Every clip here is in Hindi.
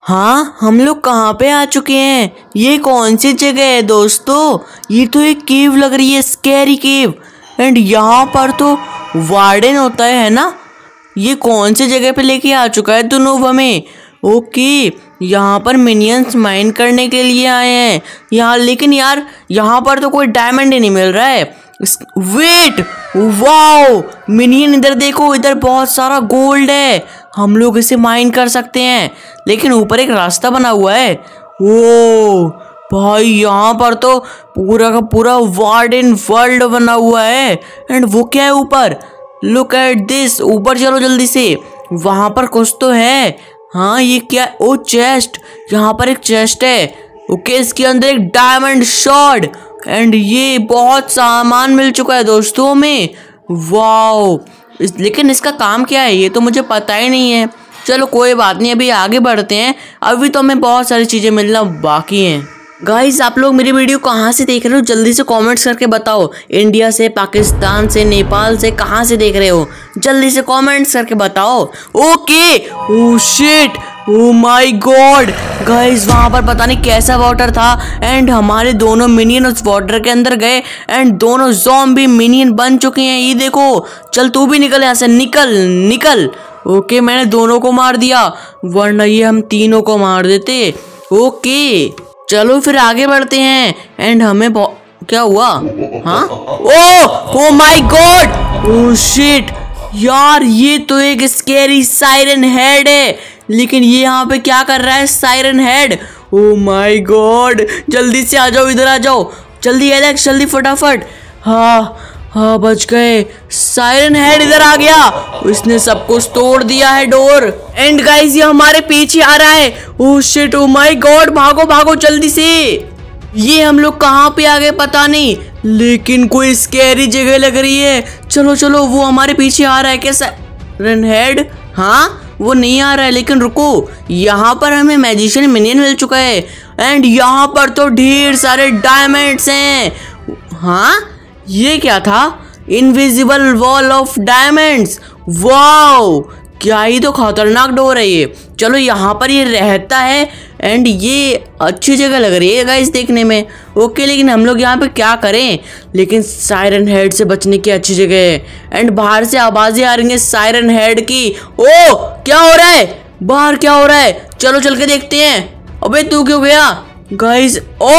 हाँ, हम लोग कहाँ पे आ चुके हैं? ये कौन सी जगह है दोस्तों? ये तो एक केव लग रही है, स्कैरी केव। एंड यहाँ पर तो वार्डन होता है ना? ये कौन सी जगह पे लेके आ चुका है नूब हमें? ओके, यहाँ पर मिनियंस माइन करने के लिए आए हैं यहाँ। लेकिन यार यहाँ पर तो कोई डायमंड ही नहीं मिल रहा है। वेट, वाओ मिनियन, इधर देखो, इधर बहुत सारा गोल्ड है। हम लोग इसे माइन कर सकते हैं, लेकिन ऊपर एक रास्ता बना हुआ है। ओ भाई, यहाँ पर तो पूरा का पूरा वार्डन वर्ल्ड बना हुआ है। एंड वो क्या है ऊपर? Look at this. ऊपर चलो जल्दी से, वहां पर कुछ तो है। हाँ, ये क्या? ओ चेस्ट, यहाँ पर एक चेस्ट है। ओके, इसके अंदर एक डायमंड शॉर्ड एंड ये बहुत सामान मिल चुका है दोस्तों में। वाओ, लेकिन इसका काम क्या है ये तो मुझे पता ही नहीं है। चलो कोई बात नहीं, अभी आगे बढ़ते हैं। अभी तो हमें बहुत सारी चीज़ें मिलना बाकी हैं। गाइस, आप लोग मेरी वीडियो कहाँ से देख रहे हो? जल्दी से कमेंट्स करके बताओ। इंडिया से, पाकिस्तान से, नेपाल से, कहाँ से देख रहे हो? जल्दी से कमेंट्स करके बताओ। Okay, oh shit, oh my god guys, वहाँ पर पता नहीं कैसा वाटर था। एंड हमारे दोनों मिनियन उस वाटर के अंदर गए एंड दोनों ज़ॉम्बी मिनियन बन चुके हैं। ये देखो, चल तू भी निकल यहाँ से, निकल निकल। ओके, मैंने दोनों को मार दिया, वरना ये हम तीनों को मार देते। ओके, चलो फिर आगे बढ़ते हैं। एंड हमें क्या हुआ? हाँ, oh my god, oh shit यार, ये तो एक स्कैरी सायरन हेड है। लेकिन ये यहाँ पे क्या कर रहा है siren head? Oh my god, जल्दी से आ जाओ, इधर आ जाओ जल्दी एलेक्स, जल्दी फटाफट। हाँ हाँ, बच गए। सायरन हेड इधर आ गया, उसने सब कुछ तोड़ दिया है डोर। एंड गाइस, ये हमारे पीछे आ रहा है। Oh shit, oh my god, भागो भागो जल्दी से। ये हम लोग कहाँ पे आ गए पता नहीं, लेकिन कोई स्कैरी जगह लग रही है। चलो चलो, वो हमारे पीछे आ रहा है क्या सायरन हेड? हाँ, वो नहीं आ रहा है, लेकिन रुको, यहाँ पर हमें मैजिशियन मिनियन मिल चुका है। एंड यहाँ पर तो ढेर सारे डायमंड्स हैं। हाँ, ये क्या था? Invisible wall of diamonds. Wow, क्या ही तो खतरनाक डोर है ये। चलो, यहाँ पर ये रहता है एंड ये अच्छी जगह लग रही है गाइस देखने में। ओके, लेकिन हम लोग यहाँ पे क्या करें? लेकिन सायरन हेड से बचने की अच्छी जगह है। एंड बाहर से आवाजें आ रही हैं सायरन हेड की। ओ, क्या हो रहा है बाहर? क्या हो रहा है? चलो चल के देखते हैं। अबे तू क्यों गया guys?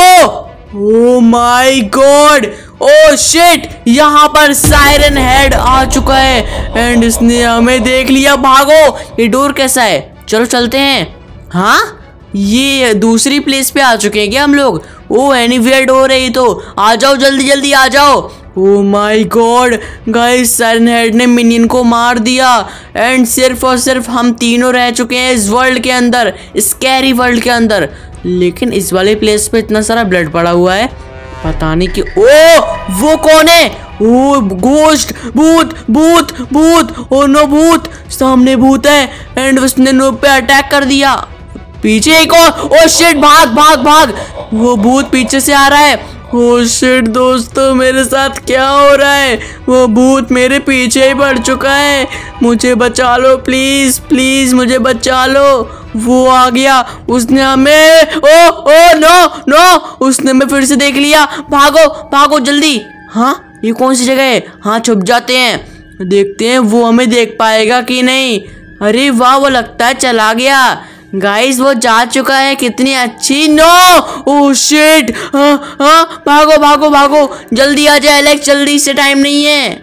Oh my god, oh shit, यहाँ पर सायरन हेड आ चुका है एंड इसने हमें देख लिया। भागो, ये डोर कैसा है? चलो चलते हैं। हाँ, ये दूसरी प्लेस पे आ चुके हैं क्या हम लोग? ओ एनीवेयर डोर है ये तो। आ जाओ जल्दी जल्दी, आ जाओ। Oh my god guys, siren head ने मिनियन को मार दिया एंड सिर्फ और सिर्फ हम तीनों रह चुके हैं इस वर्ल्ड के अंदर, स्कैरी वर्ल्ड के अंदर। लेकिन इस वाले प्लेस पे इतना सारा ब्लड पड़ा हुआ है, पता नहीं कि। ओ वो कौन है? ओ गोस्ट, भूत भूत भूत। ओ नो, भूत, सामने भूत है एंड उसने नूब पे अटैक कर दिया। पीछे एक और। ओ शिट, भाग भाग भाग, वो भूत पीछे से आ रहा है। ओ शिट दोस्तों, मेरे साथ क्या हो रहा है? वो भूत मेरे पीछे ही पड़ चुका है। मुझे बचा लो प्लीज प्लीज, मुझे बचा लो। वो आ गया, उसने हमें, ओ नो नो, उसने हमें फिर से देख लिया। भागो भागो जल्दी। हाँ, ये कौन सी जगह है? हाँ, छुप जाते हैं, देखते हैं वो हमें देख पाएगा कि नहीं। अरे वाह, वो लगता है चला गया। गाइस, वो जा चुका है, कितनी अच्छी। नो, ओह शिट, हाँ हाँ, भागो भागो भागो, जल्दी आ जाए एलेक्स, जल्दी से, टाइम नहीं है।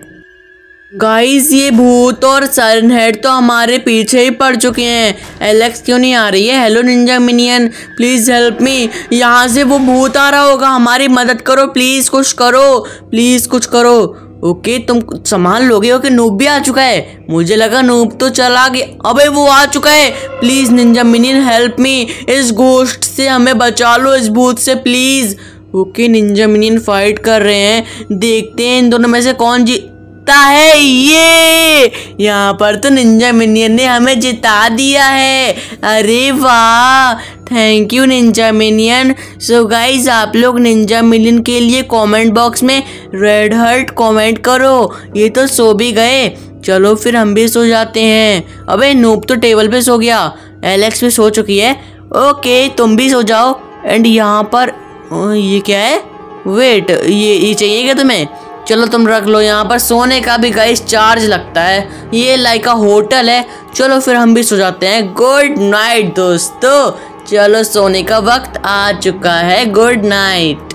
गाइस, ये भूत और सायरन हेड तो हमारे पीछे ही पड़ चुके हैं। एलेक्स क्यों नहीं आ रही है? Hello ninja minion, please help me. यहाँ से वो भूत आ रहा होगा, हमारी मदद करो प्लीज, कुछ करो प्लीज, कुछ करो। ओके, तुम संभाल लोगे? ओके, नूब भी आ चुका है, मुझे लगा नूब तो चला गया। अबे वो आ चुका है। Please ninja minion help me, इस गोस्ट से हमें बचा लो, इस भूत से please. Okay, ninja minion fight कर रहे हैं, देखते हैं इन दोनों में से कौन जीतता है। ये यहाँ पर तो निंजा मिनियन ने हमें जिता दिया है। अरे वाह, thank you ninja minion. So guys, आप लोग निंजा मिनियन के लिए कमेंट बॉक्स में रेड हार्ट कमेंट करो। ये तो सो भी गए, चलो फिर हम भी सो जाते हैं। अबे नूब तो टेबल पे सो गया, एलेक्स भी सो चुकी है। ओके तुम भी सो जाओ। एंड यहाँ पर ये क्या है? वेट, ये चाहिए क्या तुम्हें? चलो तुम रख लो। यहाँ पर सोने का भी गाइस चार्ज लगता है, ये लाइक अ होटल है। चलो फिर हम भी सो जाते हैं। गुड नाइट दोस्तों, चलो सोने का वक्त आ चुका है। Good night.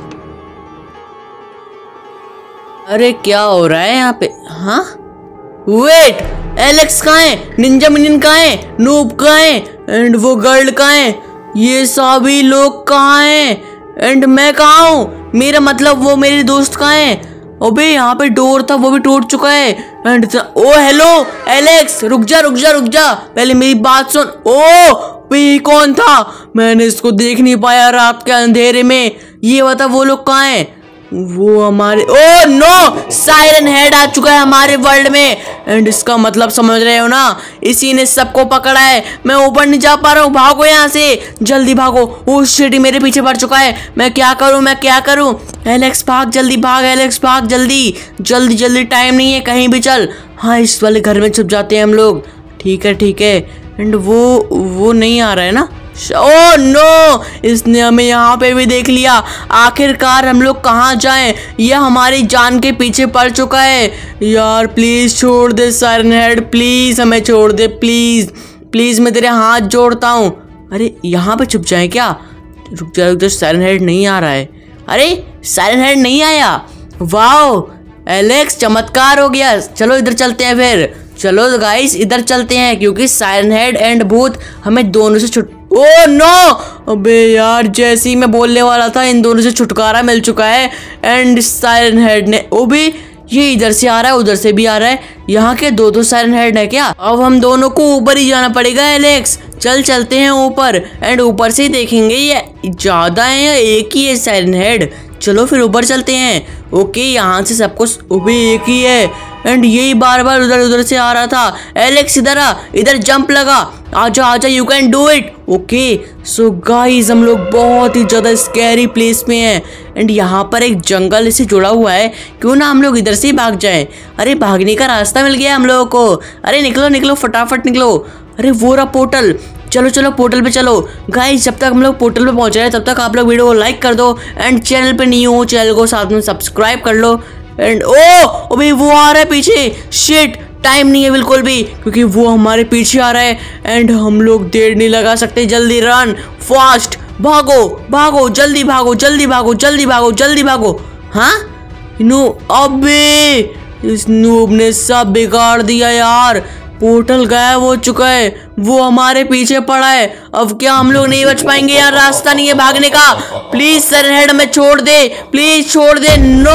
अरे क्या हो रहा है यहाँ पे? हाँ वेट, एलेक्स कहाँ है? निंजा मिनियन कहाँ है? नूब कहाँ है? एंड वो गर्ल कहाँ है? ये सभी लोग कहाँ हैं? एंड मैं कहाँ हूँ? मेरा मतलब वो मेरे दोस्त कहाँ है? अबे यहाँ पे डोर था, वो भी टूट चुका है। एंड ओ हेलो एलेक्स, रुक जा रुक जा रुक जा, पहले मेरी बात सुन। ओ ये कौन था? मैंने इसको देख नहीं पाया रात के अंधेरे में। ये बता वो लोग कहाँ हैं? वो हमारे, ओ नो, सायरन हेड आ चुका है हमारे वर्ल्ड में। एंड इसका मतलब समझ रहे हो ना, इसी ने सबको पकड़ा है। मैं ऊपर नहीं जा पा रहा हूँ, भागो यहाँ से, जल्दी भागो। ओ शिट, मेरे पीछे पड़ चुका है। मैं क्या करूँ, मैं क्या करूँ? एलेक्स भाग, जल्दी भाग, एलेक्स भाग, जल्दी जल्दी जल्दी, टाइम नहीं है, कहीं भी चल। हाँ इस वाले घर में छुप जाते हैं हम लोग। ठीक है ठीक है। एंड वो नहीं आ रहा है ना? ओह नो, इसने हमें यहाँ पे भी देख लिया। आखिरकार हम लोग कहाँ जाएं? यह हमारी जान के पीछे पड़ चुका है। यार प्लीज छोड़ दे सायरन हेड, प्लीज हमें छोड़ दे, प्लीज प्लीज, मैं तेरे हाथ जोड़ता हूँ। अरे यहाँ पे छुप जाए क्या? रुक जा, सायरन हेड नहीं आ रहा है। अरे सायरन हेड नहीं आया, वाओ एलेक्स चमत्कार हो गया। चलो इधर चलते हैं फिर। चलो गाइस इधर चलते हैं, क्योंकि सायरन हेड एंड भूत हमें दोनों से ओ नो, अबे यार जैसे ही मैं बोलने वाला था, इन दोनों से छुटकारा मिल चुका है। एंड सायरन हेड ने, ओ भी ये इधर से आ रहा है, उधर से भी आ रहा है। यहाँ के दो सायरन हेड है क्या? अब हम दोनों को ऊपर ही जाना पड़ेगा एलेक्स। चल चलते हैं ऊपर, एंड ऊपर से देखेंगे ये ज्यादा है या एक ही है सायरन हेड। चलो फिर ऊपर चलते हैं। ओके यहाँ से सबको, ओबे एक ही है। एंड यही बार बार उधर उधर से आ रहा था। एलेक्स इधर आ, इधर जंप लगा, आजा आजा, you can do it. Okay so guys हम लोग बहुत ही ज्यादा स्कैरी प्लेस में हैं। एंड यहाँ पर एक जंगल से जुड़ा हुआ है, क्यों ना हम लोग इधर से ही भाग जाएं। अरे भागने का रास्ता मिल गया हम लोगों को। अरे निकलो निकलो फटाफट निकलो। अरे वो रहा पोर्टल, चलो चलो पोर्टल पे चलो। गाइस जब तक हम लोग पोर्टल पे पहुंच रहे हैं, तब तक आप लोग वीडियो को लाइक कर दो। एंड चैनल पे नहीं हो, चैनल को साथ में सब्सक्राइब कर लो। एंड ओ भाई वो आ रहा है पीछे, शिट टाइम नहीं है बिल्कुल भी, क्योंकि वो हमारे पीछे आ रहा है। एंड हम लोग देर नहीं लगा सकते, जल्दी रन फास्ट, भागो भागो, जल्दी भागो जल्दी भागो जल्दी भागो जल्दी भागो। हाँ नू, अबे इस नूब ने सब बिगाड़ दिया यार। पोर्टल गायब हो चुका है, वो हमारे पीछे पड़ा है। अब क्या हम लोग नहीं बच पाएंगे यार? रास्ता नहीं है भागने का। प्लीज सायरन हेड हमें छोड़ दे, प्लीज छोड़ दे। नो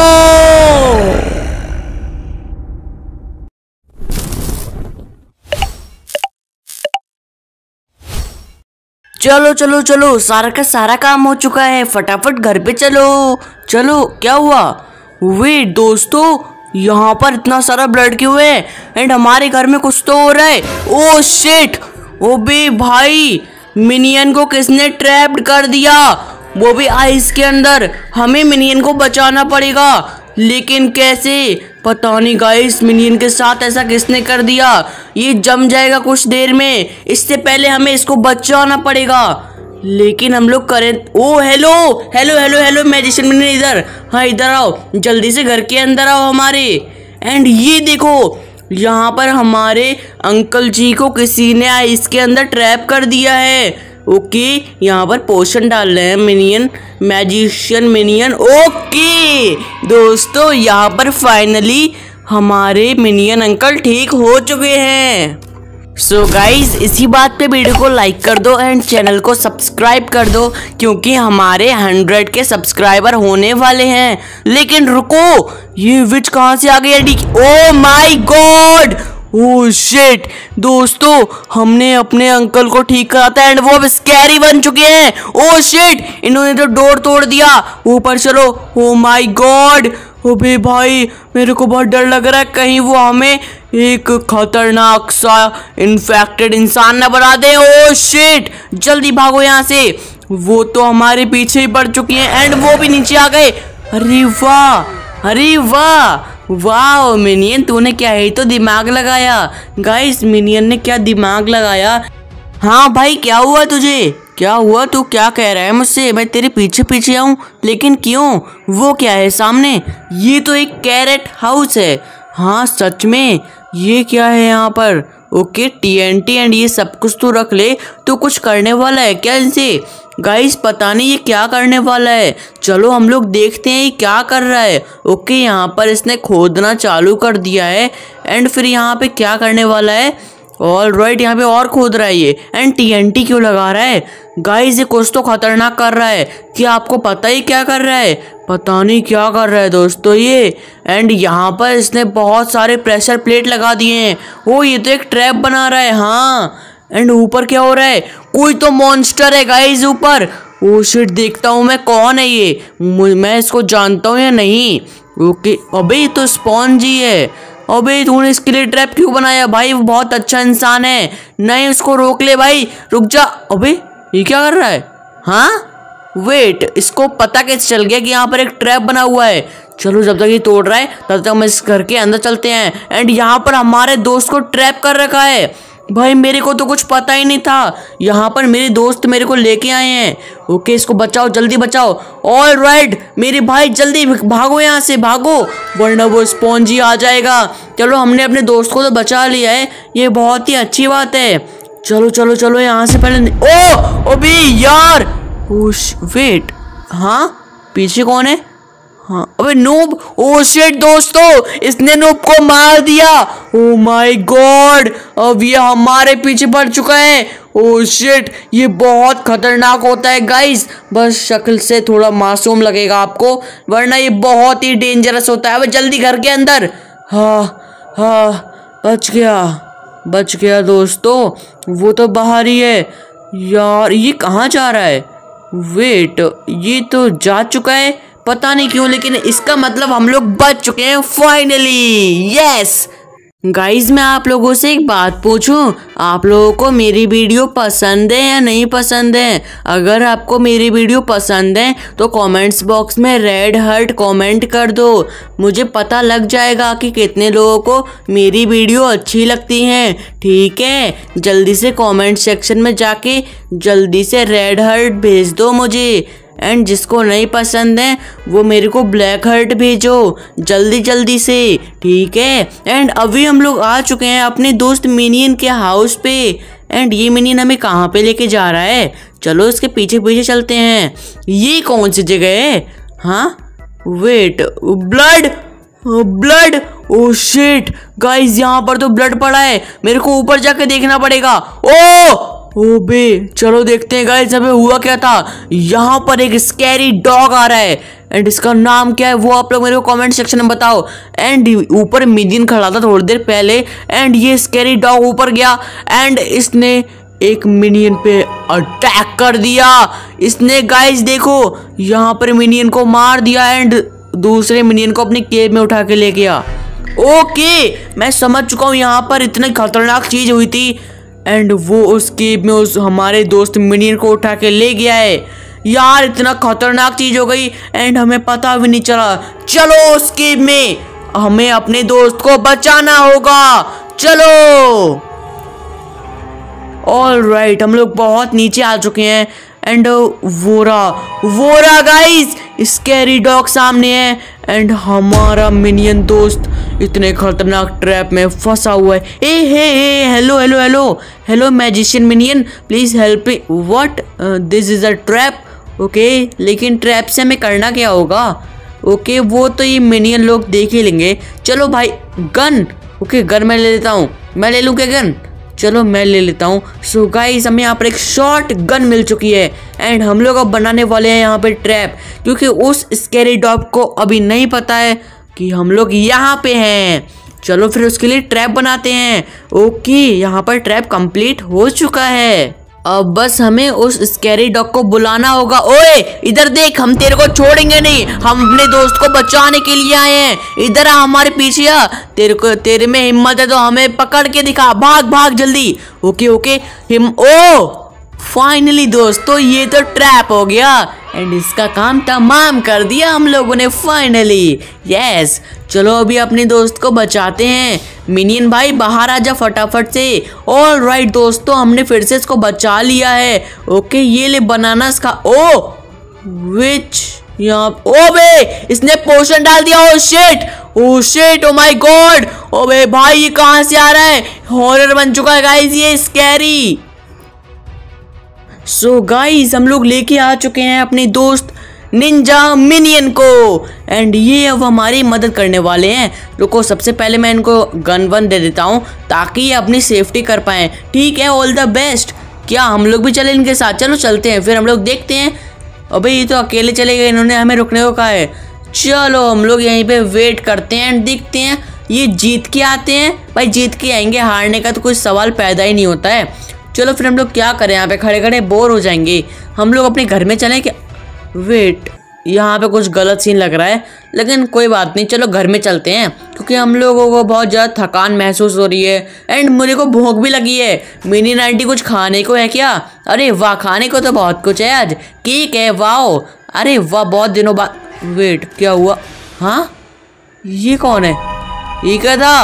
चलो चलो चलो, सारा का सारा काम हो चुका है, फटाफट घर पे चलो। चलो क्या हुआ? वेट दोस्तों, यहाँ पर इतना सारा ब्लड क्यों है? एंड हमारे घर में कुछ तो हो रहा है। ओ शिट, ओ बे भाई, मिनियन को किसने ट्रैप्ड कर दिया, वो भी आइस के अंदर। हमें मिनियन को बचाना पड़ेगा, लेकिन कैसे? पता नहीं गाइस, मिनियन के साथ ऐसा किसने कर दिया। ये जम जाएगा कुछ देर में, इससे पहले हमें इसको बचाना पड़ेगा। लेकिन हम लोग करें, oh hello hello hello hello magician minion इधर, हाँ इधर आओ, जल्दी से घर के अंदर आओ हमारे। एंड ये देखो, यहाँ पर हमारे अंकल जी को किसी ने इसके अंदर ट्रैप कर दिया है। ओके यहाँ पर पोशन डाल रहे हैं मिनियन, मैजिशियन मिनियन। ओके दोस्तों, यहाँ पर फाइनली हमारे मिनियन अंकल ठीक हो चुके हैं। सो गाइज इसी बात पे वीडियो को लाइक कर दो एंड चैनल को सब्सक्राइब कर दो, क्योंकि हमारे 100 के सब्सक्राइबर होने वाले हैं। लेकिन रुको, ये विच कहाँ से आ गई? Oh my god, oh shit दोस्तों, हमने अपने अंकल को ठीक करा था एंड वो अब स्कैरी बन चुके हैं। ओह शिट, इन्होंने तो डोर तोड़ दिया। ऊपर चलो। ओह माय गॉड, ओबे भाई मेरे को बहुत डर लग रहा है, कहीं वो हमें एक खतरनाक सा इन्फेक्टेड इंसान न बना दे। ओह शिट, जल्दी भागो यहाँ से, वो तो हमारे पीछे ही पड़ चुकी हैं एंड वो भी नीचे आ गए। अरे वाह, अरे वाह, वाह मिनियन तूने क्या ही तो दिमाग लगाया। गाइस मिनियन ने क्या दिमाग लगाया। हाँ भाई क्या हुआ तुझे? क्या हुआ? तू क्या कह रहा है मुझसे? मैं तेरे पीछे पीछे आऊं, लेकिन क्यों? वो क्या है सामने? ये तो एक कैरेट हाउस है। हाँ सच में, ये क्या है यहाँ पर? ओके, TNT एंड ये सब कुछ तो रख ले। तो कुछ करने वाला है क्या इनसे? गाइस पता नहीं ये क्या करने वाला है। चलो हम लोग देखते हैं ये क्या कर रहा है। ओके, यहाँ पर इसने खोदना चालू कर दिया है एंड फिर यहाँ पे क्या करने वाला है? ऑल राइट, यहाँ पे और खोद रहा है ये। एंड TNT क्यों लगा रहा है? गाइस ये कुछ तो खतरनाक कर रहा है। क्या आपको पता ही क्या कर रहा है? पता नहीं क्या कर रहा है दोस्तों ये। एंड यहाँ पर इसने बहुत सारे प्रेशर प्लेट लगा दिए हैं। ओ ये तो एक ट्रैप बना रहा है। हाँ, एंड ऊपर क्या हो रहा है? कोई तो मॉन्स्टर है गाइस ऊपर। ओ शिट, देखता हूँ मैं कौन है ये। मैं इसको जानता हूँ या नहीं। ओके, अबे ये तो स्पॉन्ज ही है। अबे तूने इसके लिए ट्रैप क्यों बनाया भाई? वो बहुत अच्छा इंसान है। नहीं, उसको रोक ले भाई, रुक जा। अबे ये क्या कर रहा है? हाँ वेट, इसको पता कैसे चल गया कि यहाँ पर एक ट्रैप बना हुआ है? चलो जब तक ये तोड़ रहा है तब तक हम इस घर के अंदर चलते हैं। एंड यहाँ पर हमारे दोस्त को ट्रैप कर रखा है। भाई मेरे को तो कुछ पता ही नहीं था। यहाँ पर मेरे दोस्त मेरे को लेके आए हैं। ओके, इसको बचाओ, जल्दी बचाओ। ऑल राइट मेरे भाई, जल्दी भागो यहाँ से, भागो, वरना वो स्पॉन्जी आ जाएगा। चलो हमने अपने दोस्त को तो बचा लिया है, ये बहुत ही अच्छी बात है। चलो चलो चलो यहाँ से पहले। ओ अबे यार, वेट, हाँ पीछे कौन है? हाँ अबे नूब। ओ शिट दोस्तों, इसने नूब को मार दिया। ओ माय गॉड, अब ये हमारे पीछे पड़ चुका है। ओ शिट, ये बहुत खतरनाक होता है गाइस। बस शक्ल से थोड़ा मासूम लगेगा आपको, वरना ये बहुत ही डेंजरस होता है। अब जल्दी घर के अंदर। हाँ हाँ, बच गया दोस्तों। वो तो बाहर ही है। यार ये कहाँ जा रहा है? वेट, ये तो जा चुका है, पता नहीं क्यों, लेकिन इसका मतलब हम लोग बच चुके हैं फाइनली। यस गाइज, मैं आप लोगों से एक बात पूछूं, आप लोगों को मेरी वीडियो पसंद है या नहीं पसंद है? अगर आपको मेरी वीडियो पसंद है तो कमेंट्स बॉक्स में रेड हार्ट कमेंट कर दो। मुझे पता लग जाएगा कि कितने लोगों को मेरी वीडियो अच्छी लगती है। ठीक है, जल्दी से कमेंट सेक्शन में जाके जल्दी से रेड हार्ट भेज दो मुझे। एंड जिसको नहीं पसंद है वो मेरे को ब्लैक हार्ट भेजो जल्दी जल्दी से, ठीक है। एंड अभी हम लोग आ चुके हैं अपने दोस्त मिनियन के हाउस पे। एंड ये मिनियन हमें कहाँ पे लेके जा रहा है? चलो इसके पीछे पीछे चलते हैं। ये कौन सी जगह है? हाँ wait, blood. Oh shit guys, यहाँ पर तो ब्लड पड़ा है। मेरे को ऊपर जाके देखना पड़ेगा। ओ बे, चलो देखते हैं गाइस अबे हुआ क्या था। यहाँ पर एक स्कैरी डॉग आ रहा है एंड इसका नाम क्या है वो आप लोग मेरे को कमेंट सेक्शन में बताओ। एंड ऊपर मिनियन खड़ा था थोड़ी देर पहले एंड ये स्कैरी डॉग ऊपर गया एंड इसने एक मिनियन पे अटैक कर दिया। इसने गाइस देखो यहाँ पर मिनियन को मार दिया एंड दूसरे मिनियन को अपनी केव में उठा के ले गया। ओके, मैं समझ चुका हूँ यहाँ पर इतनी खतरनाक चीज हुई थी एंड वो उस केव में उस हमारे दोस्त मिनियन को उठा के ले गया है। यार इतना खतरनाक चीज हो गई एंड हमें पता भी नहीं चला। चलो उस केव में हमें अपने दोस्त को बचाना होगा, चलो। ऑल राइट, हम लोग बहुत नीचे आ चुके हैं एंड वोरा गाइस, स्कैरी डॉग सामने है एंड हमारा मिनियन दोस्त इतने खतरनाक ट्रैप में फंसा हुआ है। Hey hello magician minion, please help me. What, this is a trap. Okay, लेकिन ट्रैप से हमें करना क्या होगा? ओके, वो तो ये मिनियन लोग देख ही लेंगे। चलो भाई, गन। ओके, गन मैं ले लेता हूँ। मैं ले लूँ क्या गन? चलो मैं ले लेता हूँ। सो गाइस, हमें यहाँ पर एक शॉर्ट गन मिल चुकी है एंड हम लोग अब बनाने वाले हैं यहाँ पे ट्रैप, क्योंकि उस स्कैरी डॉग को अभी नहीं पता है कि हम लोग यहाँ पे हैं। चलो फिर उसके लिए ट्रैप बनाते हैं। ओके, यहाँ पर ट्रैप कंप्लीट हो चुका है। अब बस हमें उस स्कैरी डॉग को बुलाना होगा। ओए इधर देख, हम तेरे को छोड़ेंगे नहीं, हम अपने दोस्त को बचाने के लिए आए हैं। इधर आ, हमारे पीछे आ। तेरे में हिम्मत है तो हमें पकड़ के दिखा, भाग जल्दी। ओके फाइनली दोस्तों, ये तो ट्रैप हो गया एंड इसका काम तमाम कर दिया हम लोगों ने फाइनली। यस, चलो अभी अपने दोस्त को बचाते हैं। मिनियन भाई बाहर आ जा फटाफट से। ऑल राइट दोस्तों, हमने फिर से इसको बचा लिया है। ओके ये ले बनानास खा। ओ विच यहाँ, ओ बे इसने पोशन डाल दिया। Oh shit oh my god. Oh बे भाई ये कहाँ से आ रहा है? हॉरर बन चुका है गाइस ये, स्कैरी। सो गाइस हम लोग लेके आ चुके हैं अपने दोस्त निंजा मिनियन को एंड ये अब हमारी मदद करने वाले हैं। रुको सबसे पहले मैं इनको गन वन दे देता हूँ ताकि ये अपनी सेफ्टी कर पाएं। ठीक है, ऑल द बेस्ट। क्या हम लोग भी चले इनके साथ? चलो चलते हैं, फिर हम लोग देखते हैं। अबे ये तो अकेले चले गए, इन्होंने हमें रुकने को कहा है। चलो हम लोग यहीं पे वेट करते हैं एंड देखते हैं ये जीत के आते हैं। भाई जीत के आएंगे, हारने का तो कोई सवाल पैदा ही नहीं होता है। चलो फिर हम लोग क्या करें, यहाँ पे खड़े खड़े बोर हो जाएंगे। हम लोग अपने घर में चलें क्या? वेट, यहाँ पे कुछ गलत सीन लग रहा है, लेकिन कोई बात नहीं, चलो घर में चलते हैं क्योंकि हम लोगों को बहुत ज़्यादा थकान महसूस हो रही है एंड मुझे को भूख भी लगी है। मिनियन आंटी कुछ खाने को है क्या? अरे वाह, खाने को तो बहुत कुछ है आज। केक है, वाह। अरे वाह, बहुत दिनों बाद। वेट क्या हुआ? हाँ ये कौन है? ये क्या था?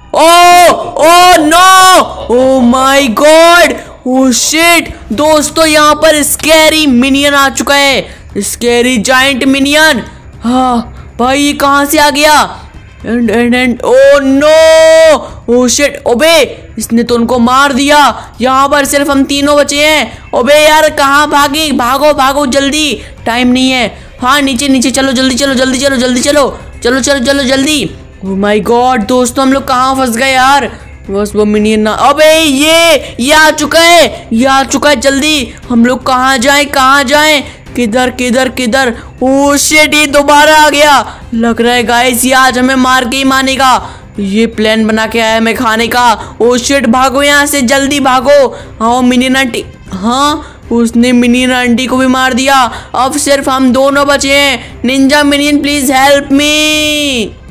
Oh no, oh my god, oh shit. दोस्तों यहाँ पर स्कैरी मिनियन आ चुका है, स्कैरी जायंट मिनियन। हाँ भाई ये कहाँ से आ गया? And oh no, oh shit. ओबे इसने तो उनको मार दिया। यहाँ पर सिर्फ हम तीनों बचे हैं। ओबे यार कहाँ भागे? भागो भागो जल्दी, टाइम नहीं है। हाँ नीचे नीचे चलो, जल्दी चलो जल्दी चलो जल्दी चलो चलो चलो चलो जल्दी। ओ माय गॉड दोस्तों, हम लोग कहाँ फंस गए यार? बस वो मिनियन ना। अबे ये आ चुका है, ये आ चुका है। जल्दी हम लोग कहाँ जाएं, कहाँ जाएं? किधर किधर किधर? ओ शिट, ये दोबारा आ गया। लग रहा है गाइस ये आज हमें मार के ही मानेगा। ये प्लान बना के आया हमें खाने का। ओ शिट, भागो यहाँ से, जल्दी भागो। हाँ मिनियन आंटी, हाँ उसने मिनियन आंटी को भी मार दिया। अब सिर्फ हम दोनों बचे हैं। Ninja minion please help me.